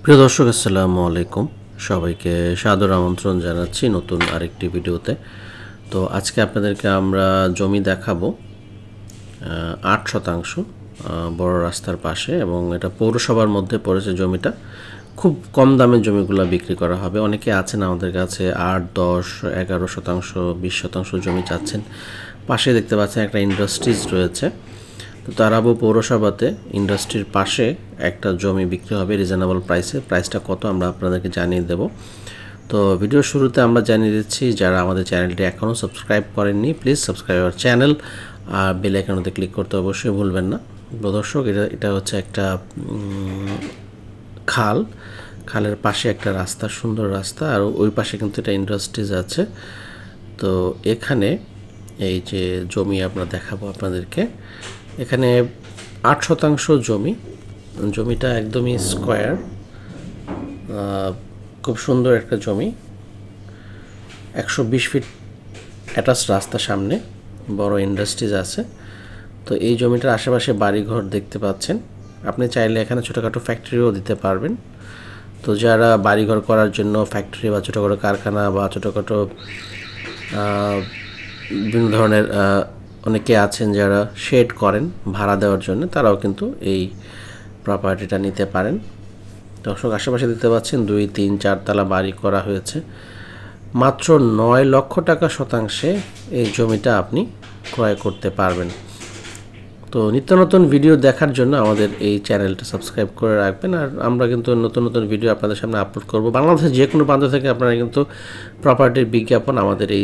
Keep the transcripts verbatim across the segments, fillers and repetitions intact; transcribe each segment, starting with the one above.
প্রিয় দর্শক আসসালামু আলাইকুম, সবাইকে সাদর আমন্ত্রণ জানাচ্ছি নতুন আরেকটি ভিডিওতে। তো আজকে আপনাদেরকে আমরা জমি দেখাবো আট শতাংশ বড় রাস্তার পাশে, এবং এটা পৌরসভার মধ্যে পড়েছে। জমিটা খুব কম দামে জমিগুলো বিক্রি করা হবে। অনেকে আছেন আমাদের কাছে আট দশ এগারো শতাংশ বিশ শতাংশ জমি চাচ্ছেন। পাশে দেখতে পাচ্ছেন একটা ইন্ডাস্ট্রিজ রয়েছে। তো তারাবো পৌরসভাতে ইন্ডাস্ট্রির পাশে একটা জমি বিক্রি হবে রিজনেবল প্রাইসে। প্রাইসটা কত আমরা আপনাদেরকে জানিয়ে দেব। তো ভিডিওর শুরুতে আমরা জানিয়ে দিচ্ছি, যারা আমাদের চ্যানেলটি এখনও সাবস্ক্রাইব করেননি প্লিজ সাবস্ক্রাইব আওয়ার চ্যানেল, আর বেল আইকনতে ক্লিক করতে অবশ্যই ভুলবেন না। দর্শক, এটা এটা হচ্ছে একটা খাল, খালের পাশে একটা রাস্তা, সুন্দর রাস্তা, আর ওই পাশে কিন্তু একটা ইন্ডাস্ট্রিজ আছে। তো এখানে এই যে জমি আমরা দেখাবো আপনাদেরকে, এখানে আট শতাংশ জমি। জমিটা একদমই স্কোয়ার, খুব সুন্দর একটা জমি। একশো বিশ ফিট অ্যাটাচ রাস্তা, সামনে বড় ইন্ডাস্ট্রিজ আছে। তো এই জমিটার আশেপাশে বাড়িঘর দেখতে পাচ্ছেন। আপনি চাইলে এখানে ছোটোখাটো ফ্যাক্টরিও দিতে পারবেন। তো যারা বাড়িঘর করার জন্য ফ্যাক্টরি বা ছোটোখাটো কারখানা বা ছোটোখাটো বিভিন্ন ধরনের অনেকে আছেন যারা শেড করেন ভাড়া দেওয়ার জন্য, তারাও কিন্তু এই প্রপার্টিটা নিতে পারেন। দর্শক, আশেপাশে দিতে পাচ্ছেন দুই তিন চারতলা বাড়ি করা হয়েছে। মাত্র নয় লক্ষ টাকা শতাংশে এই জমিটা আপনি ক্রয় করতে পারবেন। তো নিত্য নতুন ভিডিও দেখার জন্য আমাদের এই চ্যানেলটা সাবস্ক্রাইব করে রাখবেন। আর আমরা কিন্তু নতুন নতুন ভিডিও আপনাদের সামনে আপলোড করব। বাংলাদেশের যে কোনো প্রান্ত থেকে আপনারা কিন্তু প্রপার্টির বিজ্ঞাপন আমাদের এই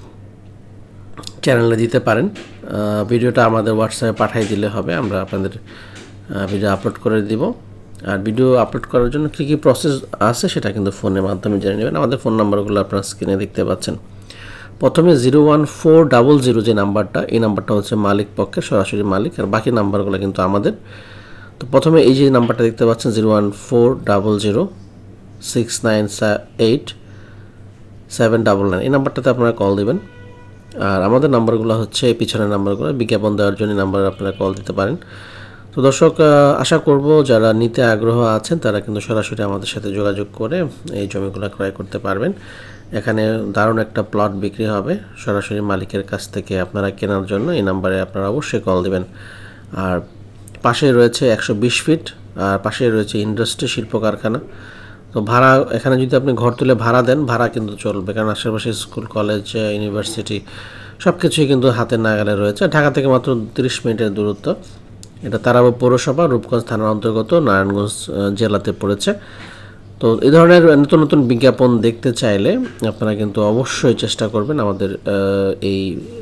চ্যানেলে দিতে পারেন। ভিডিওটা আমাদের হোয়াটসঅ্যাপে পাঠিয়ে দিলে হবে, আমরা আপনাদের ভিডিও আপলোড করে দিব। আর ভিডিও আপলোড করার জন্য কী কী প্রসেস আছে সেটা কিন্তু ফোনের মাধ্যমে জেনে নেবেন। আমাদের ফোন নাম্বারগুলো আপনারা স্ক্রিনে দেখতে পাচ্ছেন। প্রথমে zero one four double zero যে নাম্বারটা, এই নাম্বারটা হচ্ছে মালিক পক্ষের, সরাসরি মালিক, আর বাকি নাম্বারগুলো কিন্তু আমাদের। তো প্রথমে এই যে নাম্বারটা দেখতে পাচ্ছেন zero one four double zero six nine eight seven double nine, এই নাম্বারটাতে আপনারা কল দেবেন। আর আমাদের নাম্বারগুলো হচ্ছে এই পিছনের নাম্বারগুলো, বিজ্ঞাপন দেওয়ার জন্য নাম্বার আপনারা কল দিতে পারেন। তো দর্শক, আশা করব যারা নিতে আগ্রহ আছেন তারা কিন্তু সরাসরি আমাদের সাথে যোগাযোগ করে এই জমিগুলো ক্রয় করতে পারবেন। এখানে দারুণ একটা প্লট বিক্রি হবে সরাসরি মালিকের কাছ থেকে। আপনারা কেনার জন্য এই নাম্বারে আপনারা অবশ্যই কল দেবেন। আর পাশে রয়েছে একশো বিশ ফিট, আর পাশে রয়েছে ইন্ডাস্ট্রি, শিল্প কারখানা। তো ভাড়া, এখানে যদি আপনি ঘর তুলে ভাড়া দেন, ভাড়া কিন্তু চলবে, কারণ আশেপাশে স্কুল, কলেজ, ইউনিভার্সিটি সব কিছুই কিন্তু হাতের নাগালে রয়েছে। ঢাকা থেকে মাত্র তিরিশ মিনিটের দূরত্ব। এটা তারাবো পৌরসভা, রূপগঞ্জ থানার অন্তর্গত, নারায়ণগঞ্জ জেলাতে পড়েছে। তো এই ধরনের নতুন নতুন বিজ্ঞাপন দেখতে চাইলে আপনারা কিন্তু অবশ্যই চেষ্টা করবেন আমাদের এই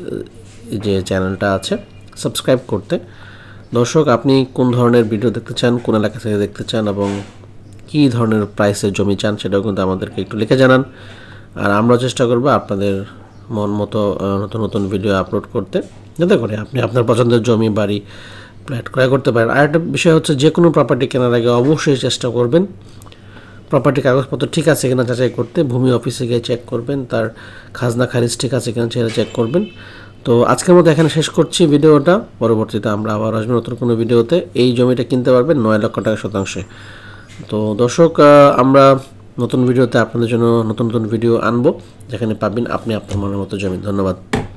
যে চ্যানেলটা আছে সাবস্ক্রাইব করতে। দর্শক, আপনি কোন ধরনের ভিডিও দেখতে চান, কোন এলাকা থেকে দেখতে চান, এবং কী ধরনের প্রাইসের জমি চান, সেটাও কিন্তু আমাদেরকে একটু লিখে জানান। আর আমরা চেষ্টা করব আপনাদের মন মতো নতুন নতুন ভিডিও আপলোড করতে, যাতে করে আপনি আপনার পছন্দের জমি, বাড়ি, ফ্ল্যাট ক্রয় করতে পারেন। আর একটা বিষয় হচ্ছে, যে কোনো প্রপার্টি কেনার আগে অবশ্যই চেষ্টা করবেন প্রপার্টি কাগজপত্র ঠিক আছে কিনা যাচাই করতে। ভূমি অফিসে গিয়ে চেক করবেন, তার খাজনা খারিজ ঠিক আছে কিনা সেটা চেক করবেন। তো আজকের মতো এখানে শেষ করছি ভিডিওটা। পরবর্তীতে আমরা আবার আসবো নতুন কোনো ভিডিওতে। এই জমিটা কিনতে পারবেন নয় লক্ষ টাকা শতাংশে। তো দর্শক, আমরা নতুন ভিডিওতে আপনাদের জন্য নতুন নতুন ভিডিও আনবো, যেখানে পাবেন আপনি আপনার মনের মতো জমি। ধন্যবাদ।